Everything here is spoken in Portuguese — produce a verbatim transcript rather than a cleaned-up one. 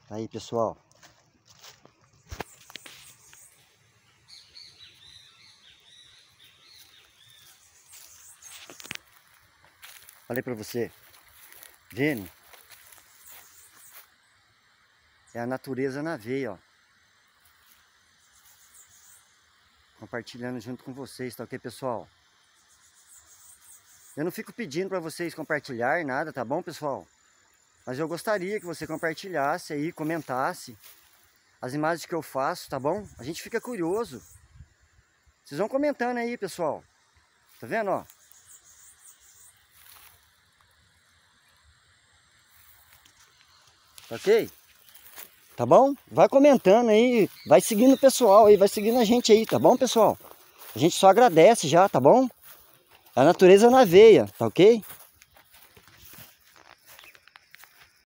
Tá aí, pessoal. Falei pra você. Vendo? É a natureza na veia, ó. Compartilhando junto com vocês, tá ok, pessoal? Eu não fico pedindo para vocês compartilhar nada, tá bom, pessoal? Mas eu gostaria que você compartilhasse aí, comentasse as imagens que eu faço, tá bom? A gente fica curioso. Vocês vão comentando aí, pessoal. Tá vendo, ó? Ok? Tá bom? Vai comentando aí, vai seguindo o pessoal aí, vai seguindo a gente aí, tá bom, pessoal? A gente só agradece já, tá bom? A natureza na veia, tá ok?